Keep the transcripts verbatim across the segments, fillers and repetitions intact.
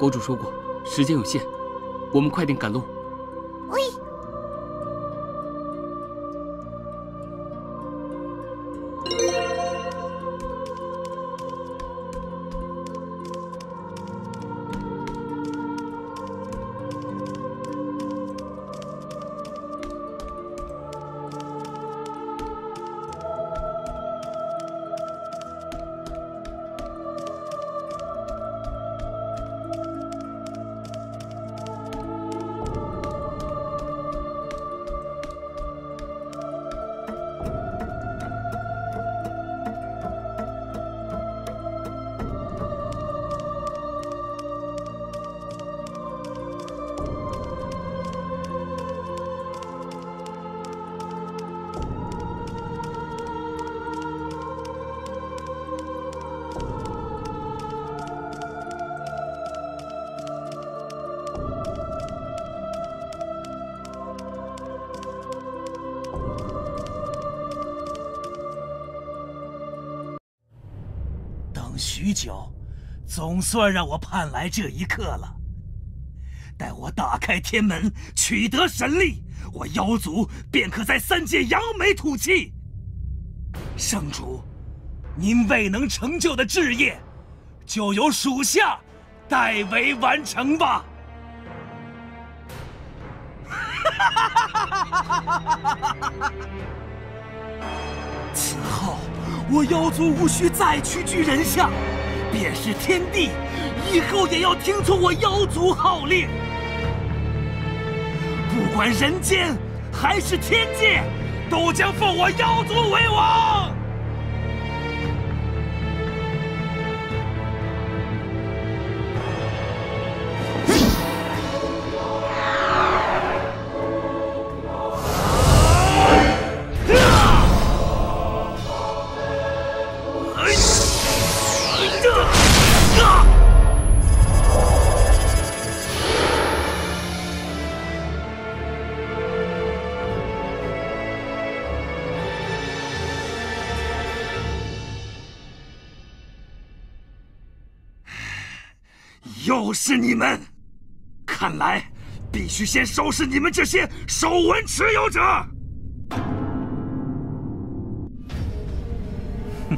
博主说过，时间有限，我们快点赶路。 喂。 许久，总算让我盼来这一刻了。待我打开天门，取得神力，我妖族便可在三界扬眉吐气。圣主，您未能成就的志业，就由属下代为完成吧。此后，我妖族无需再屈居人下，便是天地，以后也要听从我妖族号令。不管人间还是天界，都将奉我妖族为王。又是你们！看来必须先收拾你们这些手纹持有者。哼！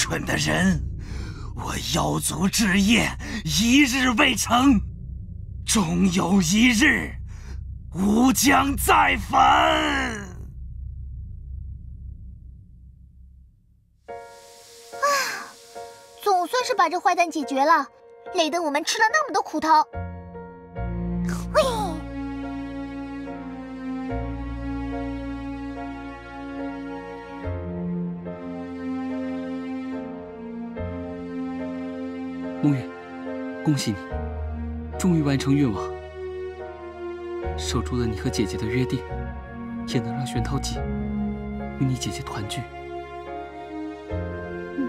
蠢的人！我妖族之业一日未成，终有一日，吾将再返。 啊，总算是把这坏蛋解决了，累得我们吃了那么多苦头。喂！ 梦月，恭喜你，终于完成愿望，守住了你和姐姐的约定，也能让玄涛姬与你姐姐团聚。 嗯，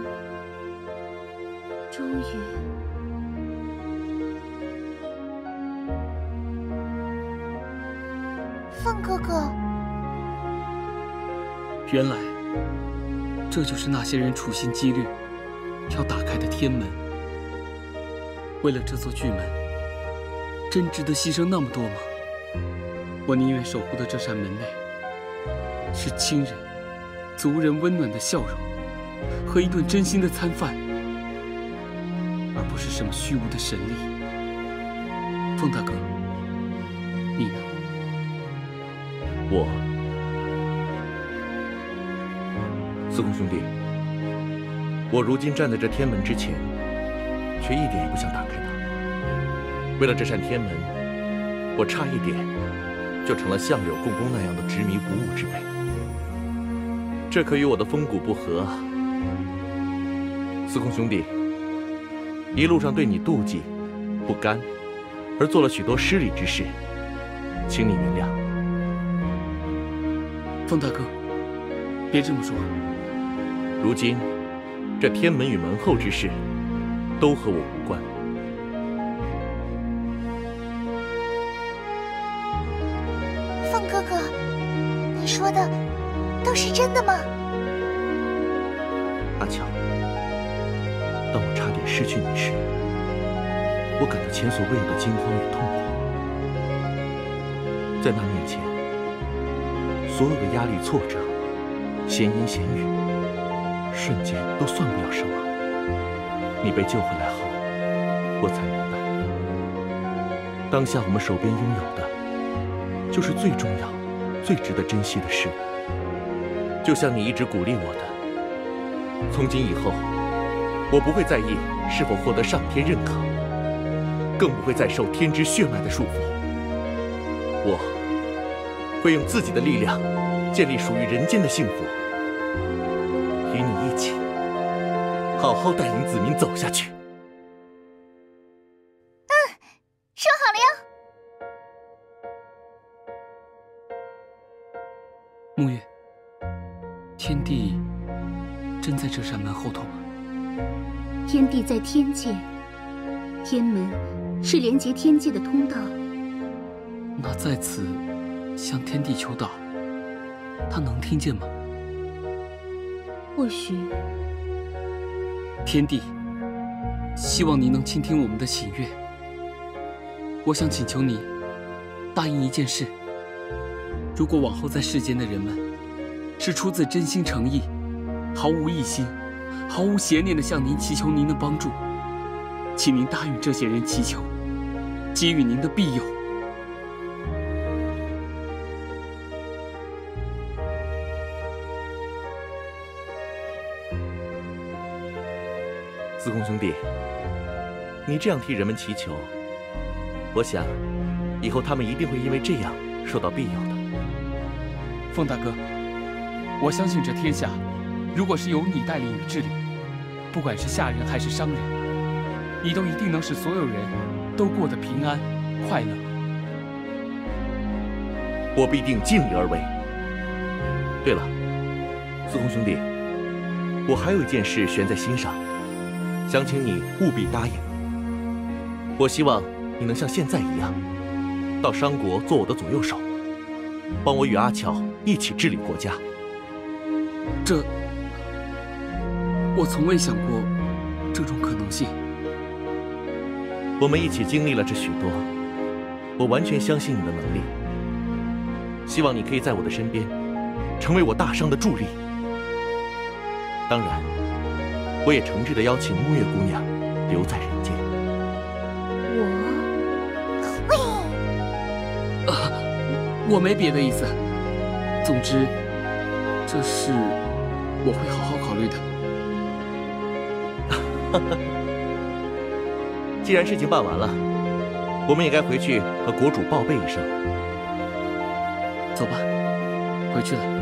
终于。凤哥哥， 原来这就是那些人处心积虑要打开的天门。为了这座巨门，真值得牺牲那么多吗？我宁愿守护的这扇门内是亲人、族人温暖的笑容和一顿真心的餐饭，而不是什么虚无的神力。凤大哥，你呢？ 我，司空兄弟，我如今站在这天门之前，却一点也不想打开它。为了这扇天门，我差一点就成了相柳共工那样的执迷不悟之辈。这可与我的风骨不合啊！司空兄弟，一路上对你妒忌、不甘，而做了许多失礼之事，请你原谅。 凤大哥，别这么说。 如今，这天门与门后之事，都和我无关。 凤哥哥，你说的都是真的吗？ 阿乔，当我差点失去你时，我感到前所未有的惊慌与痛苦。在那面前，所有的压力、挫折、闲言闲语，瞬间都算不了什么。你被救回来后，我才明白，当下我们手边拥有的，就是最重要、最值得珍惜的事物。就像你一直鼓励我的，从今以后，我不会在意是否获得上天认可，更不会再受天之血脉的束缚。我会用自己的力量，建立属于人间的幸福，与你一起，好好带领子民走下去。 嗯，说好了哟。 沐月，天地真在这扇门后头吗？ 天地在天界，天门是连接天界的通道。 那在此向天地求祷，他能听见吗？ 或许。 天帝，希望你能倾听我们的请愿。我想请求你答应一件事：如果往后在世间的人们是出自真心诚意，毫无异心，毫无邪念地向您祈求您的帮助，请您答应这些人祈求，给予您的庇佑。 司空兄弟，你这样替人们祈求，我想，以后他们一定会因为这样受到庇佑的。 凤大哥，我相信这天下，如果是由你带领与治理，不管是下人还是商人，你都一定能使所有人都过得平安快乐。 我必定尽力而为。对了，司空兄弟，我还有一件事悬在心上，想请你务必答应。我希望你能像现在一样，到商国做我的左右手，帮我与阿乔一起治理国家。 这，我从未想过这种可能性。 我们一起经历了这许多，我完全相信你的能力。希望你可以在我的身边，成为我大商的助力。当然， 我也诚挚地邀请木月姑娘留在人间。 我， 喂， 啊，我没别的意思。总之，这事我会好好考虑的。 既然事情办完了，我们也该回去和国主报备一声。 走吧，回去了。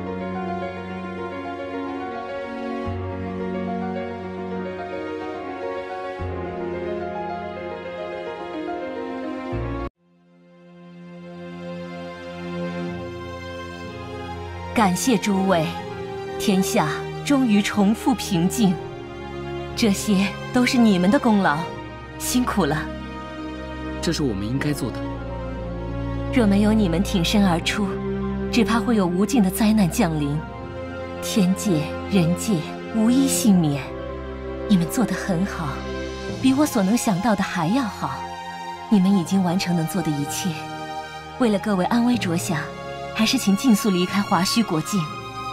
感谢诸位，天下终于重复平静。这些都是你们的功劳，辛苦了。 这是我们应该做的。 若没有你们挺身而出，只怕会有无尽的灾难降临，天界、人界无一幸免。你们做得很好，比我所能想到的还要好。你们已经完成能做的一切，为了各位安危着想，还是请尽速离开华胥国境。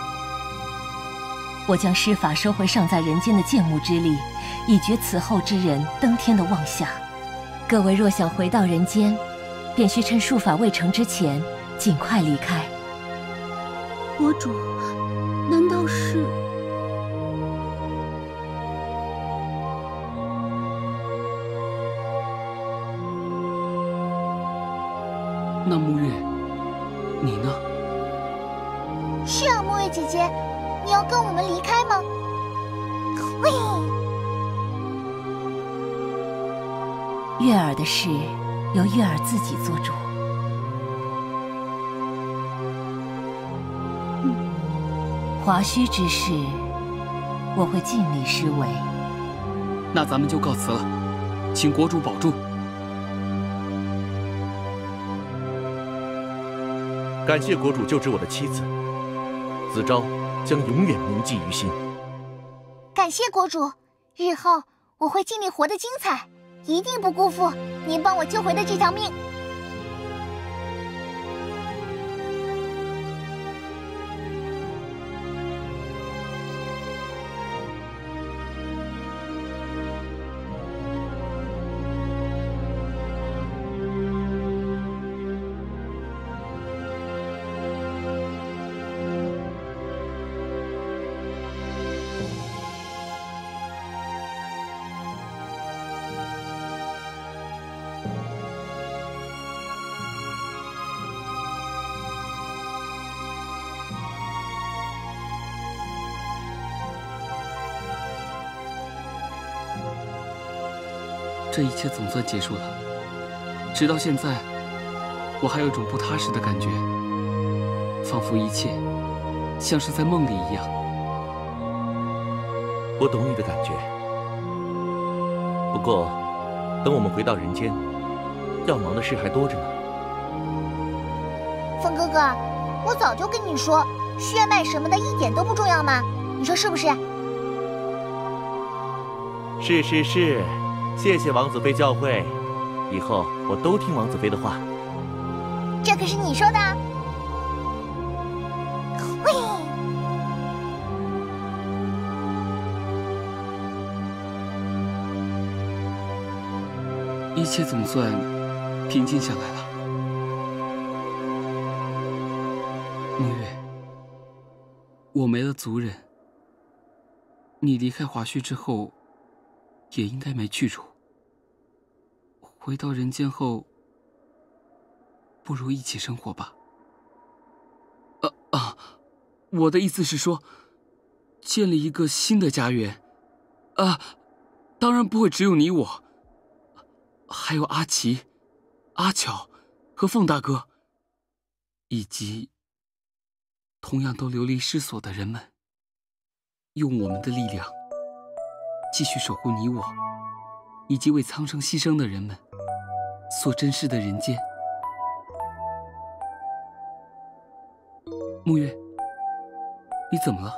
我将施法收回尚在人间的剑幕之力，以绝此后之人登天的妄想。各位若想回到人间，便需趁术法未成之前，尽快离开。 国主，难道是？ 那木月，你呢？ 是啊，木月姐姐，你要跟我们离开吗？喂， 月儿的事由月儿自己做主。嗯，华胥之事，我会尽力施为。 那咱们就告辞了，请国主保重。 感谢国主救治我的妻子，子昭将永远铭记于心。 感谢国主，日后我会尽力活得精彩，一定不辜负您帮我救回的这条命。 这一切总算结束了。直到现在，我还有种不踏实的感觉，仿佛一切像是在梦里一样。 我懂你的感觉，不过等我们回到人间，要忙的事还多着呢。 风哥哥，我早就跟你说，血脉什么的一点都不重要嘛，你说是不是？ 是是是。谢谢王子妃教诲，以后我都听王子妃的话。 这可是你说的。喂， 一切总算平静下来了。木月，我没了族人，你离开华胥之后，也应该没去处。回到人间后，不如一起生活吧。啊啊！我的意思是说，建立一个新的家园。啊，当然不会只有你我，还有阿奇、阿巧和凤大哥，以及同样都流离失所的人们，用我们的力量继续守护你我，以及为苍生牺牲的人们所珍视的人间。木月，你怎么了？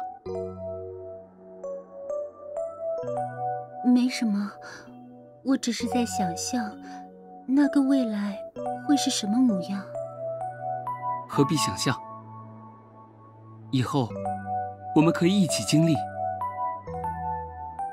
没什么，我只是在想象那个未来会是什么模样。 何必想象？以后我们可以一起经历。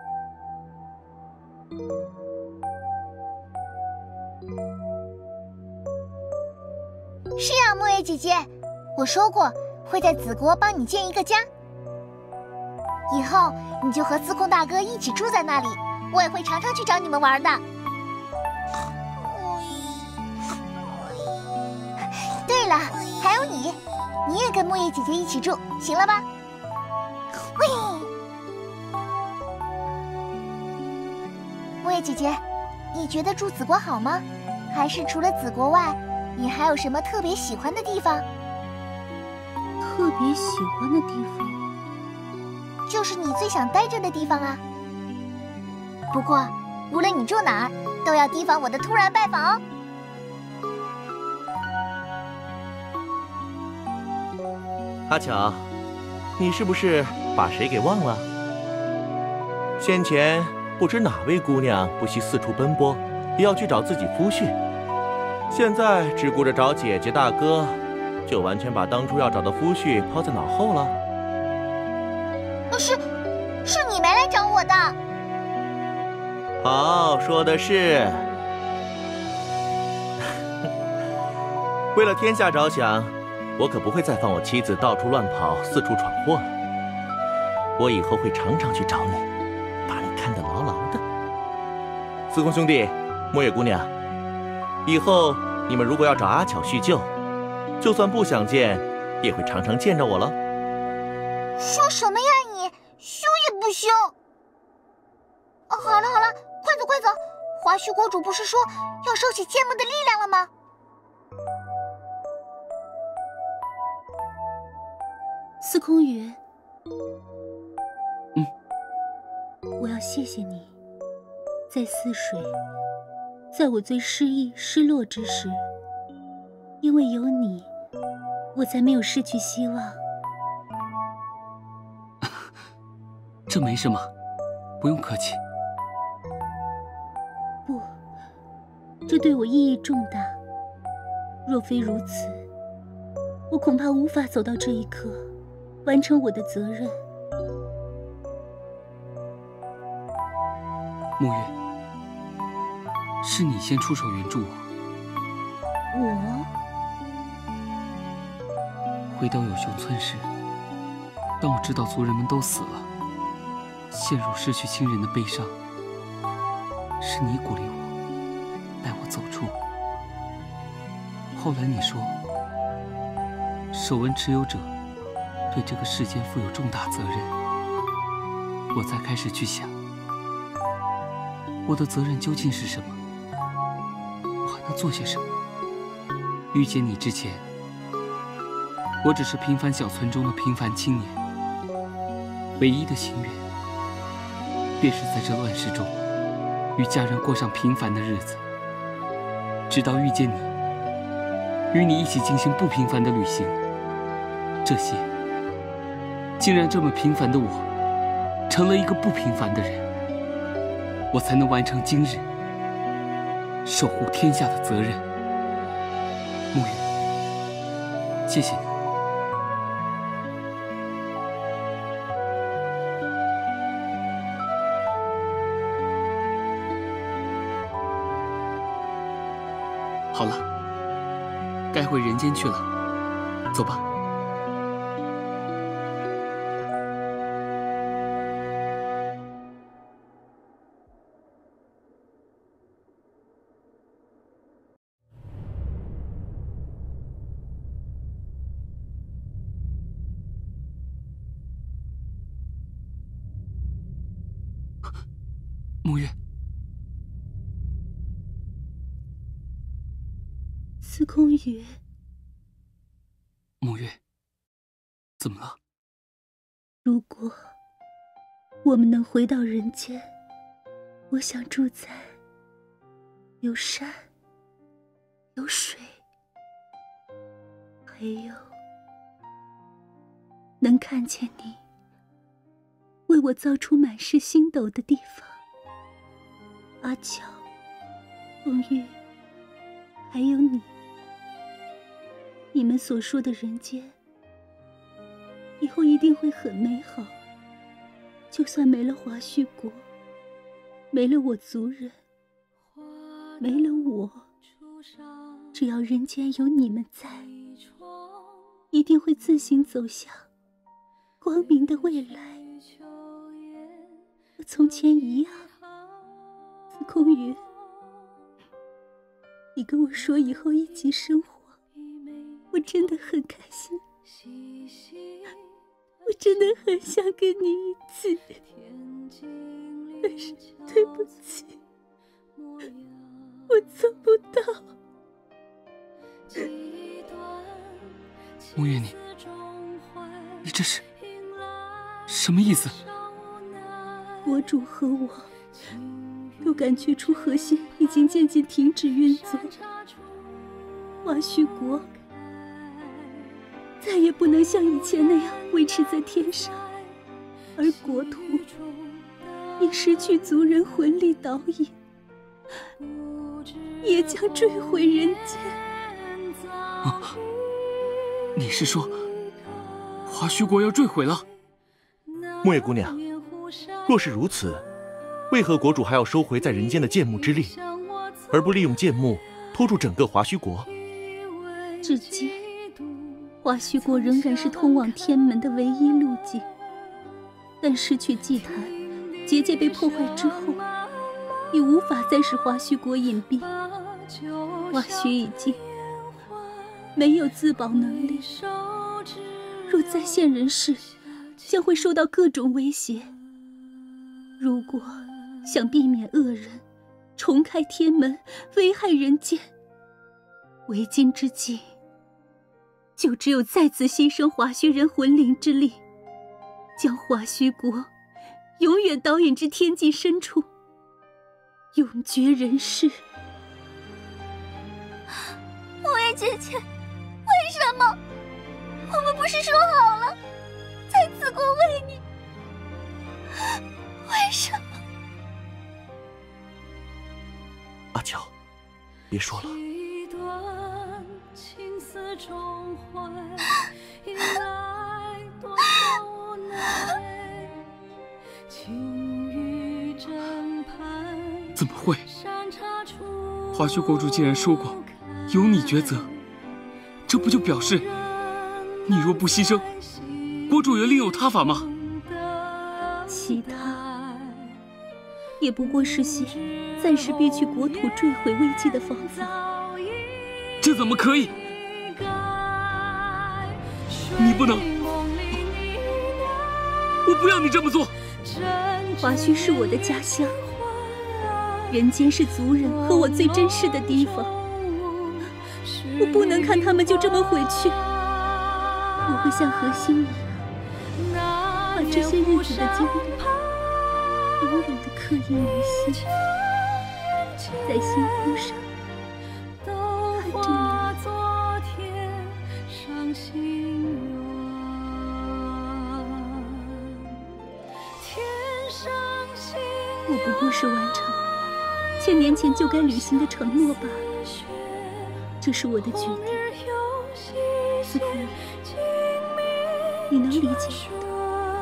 是啊，木叶姐姐，我说过会在子国帮你建一个家，以后你就和司空大哥一起住在那里，我也会常常去找你们玩的。对了，还有你，你也跟木叶姐姐一起住，行了吧？喂，木叶姐姐，你觉得住子国好吗？还是除了子国外，你还有什么特别喜欢的地方？ 特别喜欢的地方， 就是你最想待着的地方啊。不过，无论你住哪儿，都要提防我的突然拜访哦。 阿巧，你是不是把谁给忘了？先前不知哪位姑娘不惜四处奔波，也要去找自己夫婿，现在只顾着找姐姐大哥，就完全把当初要找的夫婿抛在脑后了。 是，是你没来找我的。 好，说的是。为了天下着想，我可不会再放我妻子到处乱跑，四处闯祸了。我以后会常常去找你，把你看得牢牢的。司空兄弟，墨月姑娘，以后你们如果要找阿巧叙旧，就算不想见，也会常常见着我了。 说什么呀你？羞也不羞。哦，好了好了，快走快走！华胥国主不是说要收起天门的力量了吗？ 司空羽， 嗯， 我要谢谢你，在泗水，在我最失意失落之时，因为有你，我才没有失去希望。 这没什么，不用客气。 不，这对我意义重大。若非如此，我恐怕无法走到这一刻，完成我的责任。 沐月，是你先出手援助我。 我回到有熊村时，当我知道族人们都死了，陷入失去亲人的悲伤，是你鼓励我，带我走出。后来你说，手纹持有者对这个世间负有重大责任，我才开始去想，我的责任究竟是什么？我还能做些什么？遇见你之前，我只是平凡小村中的平凡青年，唯一的心愿，便是在这乱世中，与家人过上平凡的日子。直到遇见你，与你一起进行不平凡的旅行，这些，竟然这么平凡的我，成了一个不平凡的人，我才能完成今日守护天下的责任。沐月，谢谢你。好了，该回人间去了，走吧。沐月， 司空羽， 沐月，怎么了？ 如果我们能回到人间，我想住在有山有水，还有能看见你为我造出满是星斗的地方。阿巧、风月，还有你，你们所说的人间，以后一定会很美好。就算没了华胥国，没了我族人，没了我，只要人间有你们在， 一定会自行走向光明的未来，和从前一样。司空云，你跟我说以后一起生活，我真的很开心，我真的很想跟你一起，但是对不起，我做不到。 穆月，你你这是什么意思？ 国主和我都感觉出核心已经渐渐停止运作，华胥国再也不能像以前那样维持在天上，而国土也失去族人魂力导引，也将坠回人间。 啊，你是说华胥国要坠毁了？ 木叶姑娘，若是如此，为何国主还要收回在人间的剑幕之力，而不利用剑幕拖住整个华胥国？ 至今，华胥国仍然是通往天门的唯一路径，但失去祭坛，结界被破坏之后，已无法再使华胥国隐蔽。华胥已经没有自保能力，若再现人世，将会受到各种威胁。如果想避免恶人重开天门，危害人间，为今之计，就只有再次牺牲华胥人魂灵之力，将华胥国永远导引至天际深处，永绝人世。 木叶姐姐，为什么？我们不是说好了在子国为你？为什么？ 阿乔，别说了。 怎么会？华胥国主竟然说过由你抉择，这不就表示你若不牺牲，国主也另有他法吗？ 其他也不过是些暂时逼去国土坠毁危机的方法。 这怎么可以？你不能！我不要你这么做！ 华胥是我的家乡，人间是族人和我最珍视的地方，我不能看他们就这么回去。我会像核心一样，把这些日子的经历永远的刻印于心，在心湖上看着你。我不过是完成千年前就该履行的承诺罢了，这是我的决定。司空云，你能理解我的？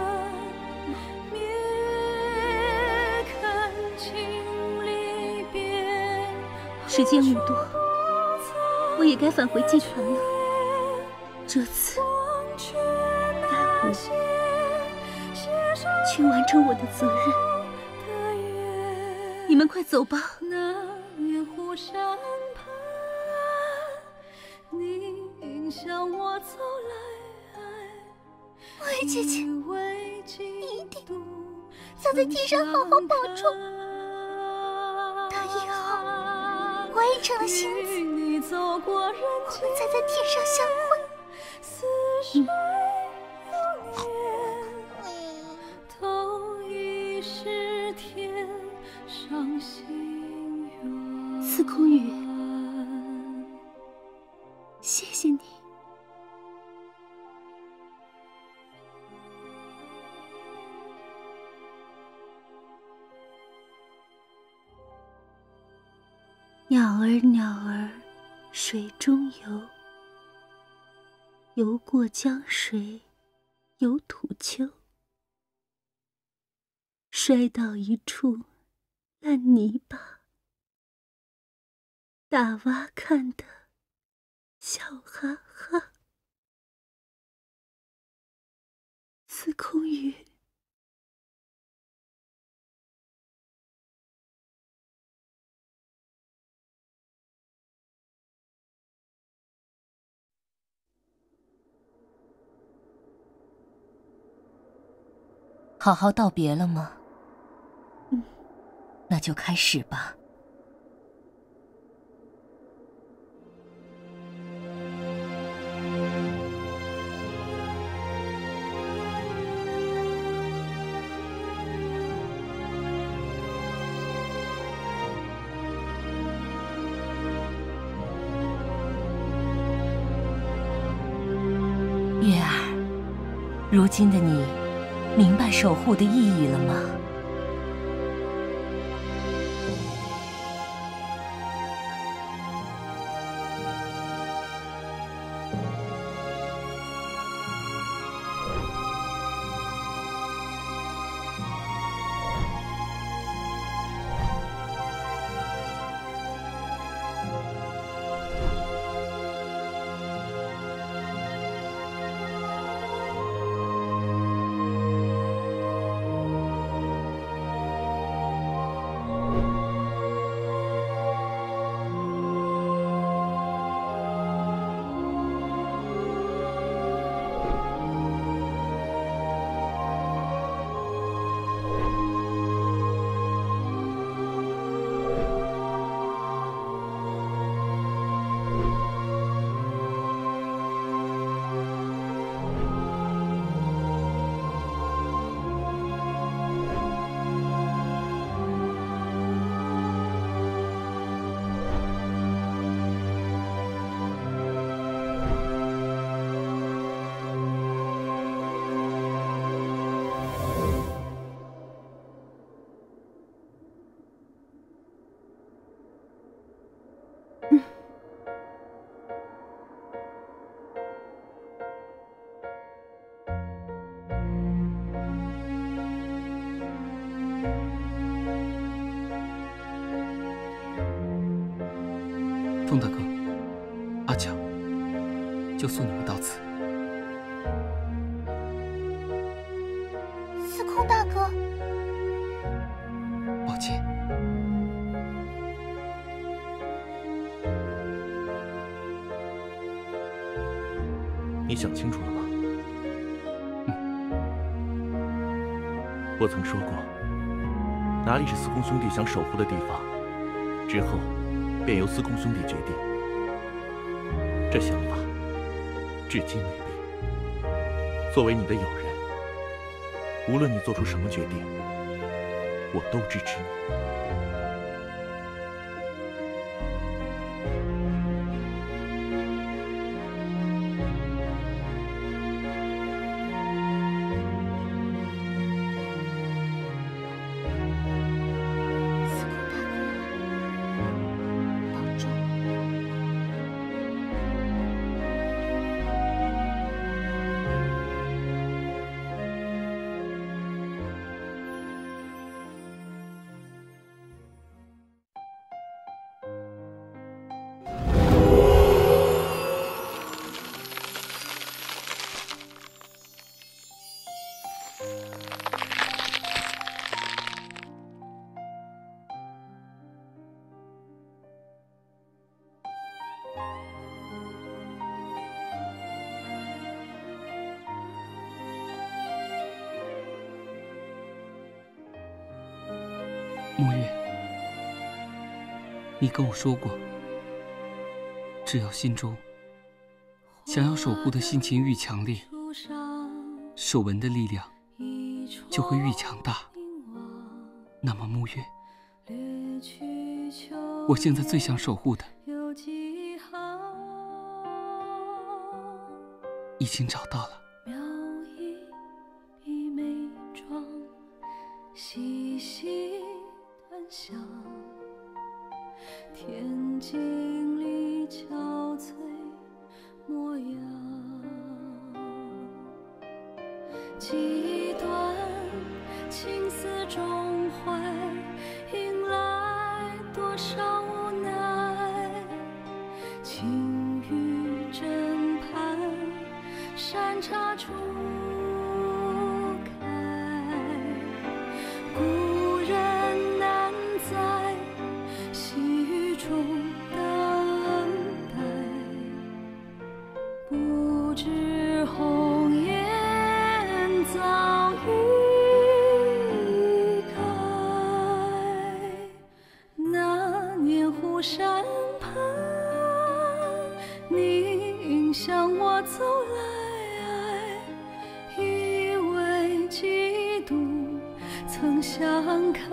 时间无多，我也该返回祭坛了。这次该我去完成我的责任。你们快走吧。 木叶姐姐，你一定要在天上好好保重。等以后我也成了仙子，我们再在天上相会。嗯。 司空云，谢谢你。鸟儿鸟儿水中游，游过江水有土丘，摔到一处烂泥巴，大蛙看得笑哈哈。 司空羽。 好好道别了吗？ 嗯， 那就开始吧。月儿，如今的你，明白守护的意义了吗？ 风大哥，阿强，就送你们到此。 司空大哥， 抱歉。 你想清楚了吗？ 嗯。 我曾说过，哪里是司空兄弟想守护的地方，之后便由司空兄弟决定。这想法至今未变。作为你的友人，无论你做出什么决定，我都支持你。 沐月，你跟我说过，只要心中想要守护的心情愈强烈，手纹的力量就会愈强大。那么沐月，我现在最想守护的，已经找到了。 细细端详，天境里憔悴模样。几段情丝中怀，迎来多少无奈。情欲枕畔，山茶处。 不知红颜早已开。那年湖山畔，你向我走来，以为几度曾相看。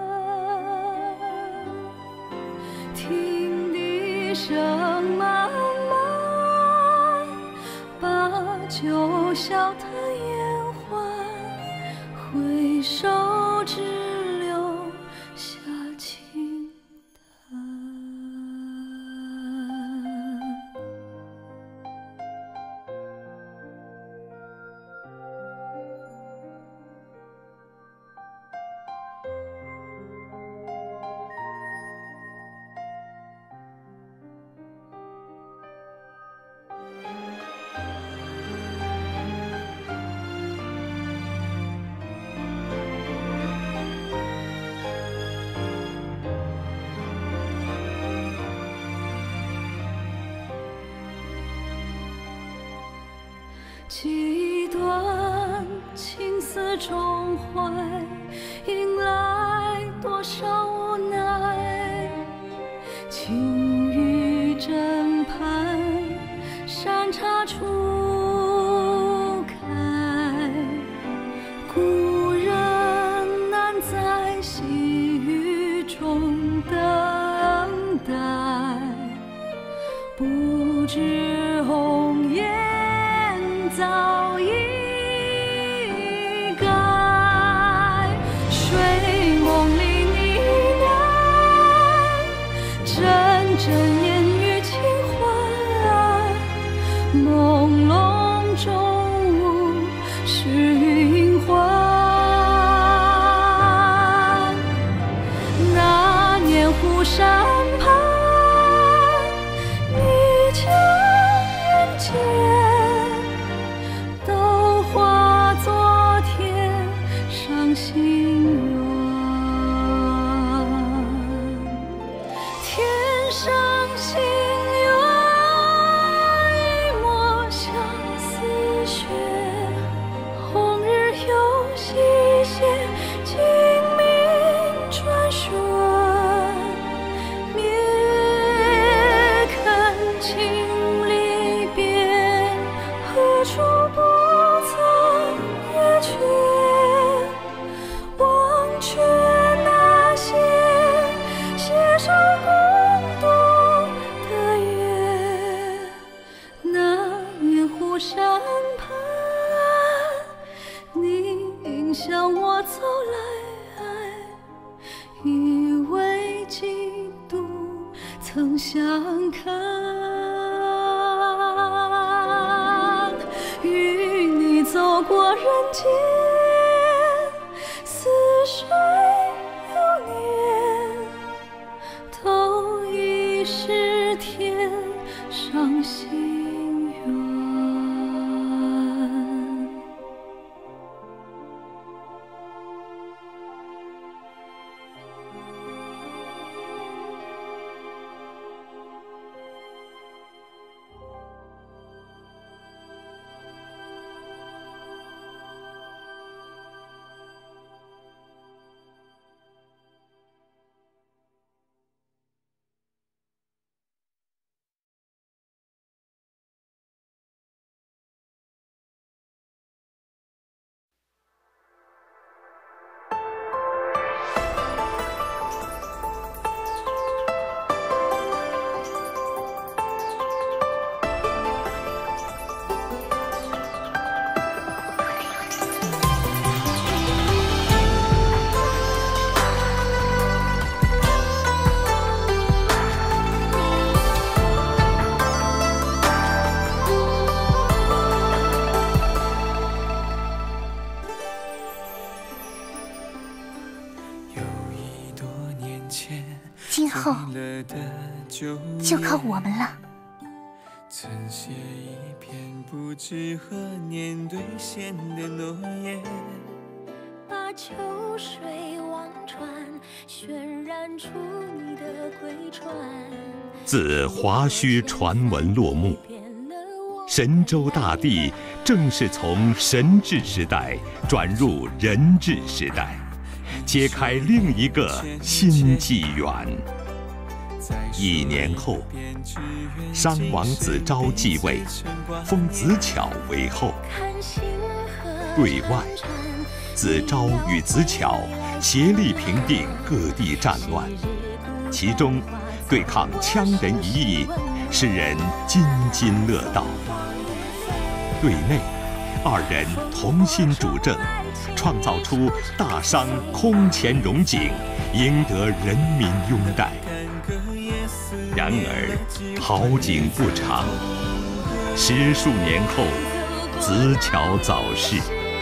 听笛声漫漫，把酒笑谈烟欢，回首只留下清淡。几段情丝中怀，迎来多少无奈。情雨枕畔，山茶初开。故人难在细雨中等待，不知红颜早已改。睡梦里呢喃，阵阵烟雨轻唤，朦胧中物是云幻。那年湖山畔，你将人间心愿，天上星月一抹相思雪，红日又西斜，精明转瞬，灭恳情离别，何处不曾也却。忘却那些携手共度的夜，那年湖山畔，你向我走来，以为几度曾相看。与你走过人间，似水流年，都已是天上心愿。 今后就靠我们了。 曾写一篇不知何年兑现的诺言， 把秋水望穿，渲染出你的归船。 自华胥传闻落幕， 神州大地正是从神治时代转入人治时代，揭开另一个新纪元。一年后，商王子昭继位，封子巧为后。对外，子昭与子巧协力平定各地战乱，其中对抗羌人一役，使人津津乐道。对内，二人同心主政，创造出大商空前荣景，赢得人民拥戴。然而好景不长，十数年后，子巧早逝。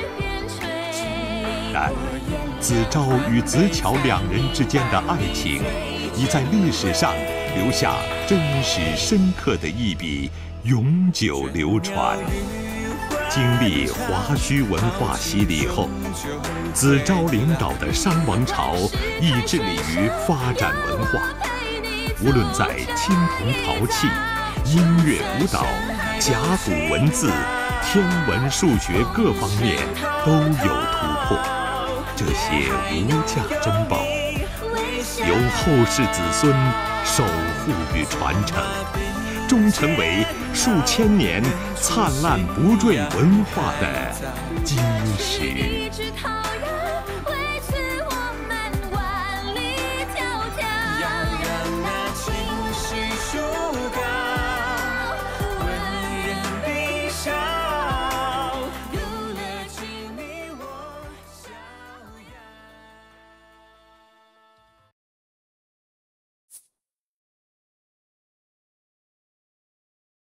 但子昭与子巧两人之间的爱情，已在历史上留下真实深刻的一笔，永久流传。经历华胥文化洗礼后，子昭领导的商王朝亦致力于发展文化，无论在青铜陶器、音乐舞蹈、甲骨文字、天文数学各方面都有突破。这些无价珍宝，由后世子孙守护与传承，终成为数千年灿烂不坠文化的基石。